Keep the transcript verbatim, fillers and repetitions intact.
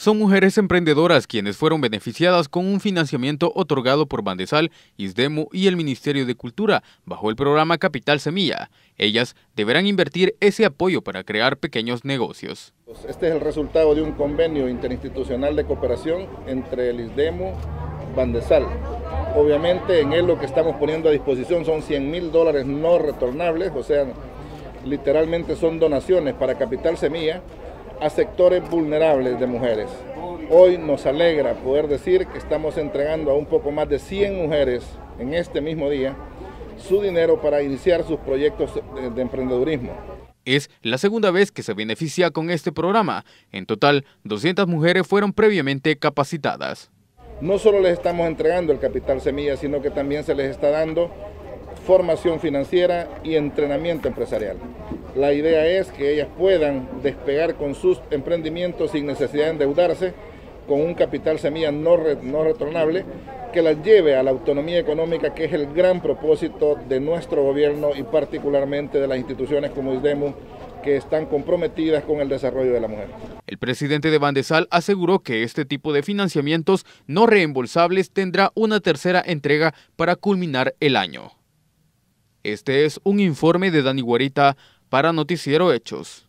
Son mujeres emprendedoras quienes fueron beneficiadas con un financiamiento otorgado por Bandesal, ISDEMU y el Ministerio de Cultura bajo el programa Capital Semilla. Ellas deberán invertir ese apoyo para crear pequeños negocios. Este es el resultado de un convenio interinstitucional de cooperación entre el ISDEMU y Bandesal. Obviamente en él lo que estamos poniendo a disposición son cien mil dólares no retornables, o sea, literalmente son donaciones para Capital Semilla a sectores vulnerables de mujeres. Hoy nos alegra poder decir que estamos entregando a un poco más de cien mujeres en este mismo día su dinero para iniciar sus proyectos de emprendedurismo. Es la segunda vez que se beneficia con este programa. En total, doscientas mujeres fueron previamente capacitadas. No solo les estamos entregando el Capital Semilla, sino que también se les está dando formación financiera y entrenamiento empresarial. La idea es que ellas puedan despegar con sus emprendimientos sin necesidad de endeudarse, con un capital semilla no, re, no retornable que las lleve a la autonomía económica, que es el gran propósito de nuestro gobierno y particularmente de las instituciones como ISDEMU, que están comprometidas con el desarrollo de la mujer. El presidente de Bandesal aseguró que este tipo de financiamientos no reembolsables tendrá una tercera entrega para culminar el año. Este es un informe de Dani Guarita para Noticiero Hechos.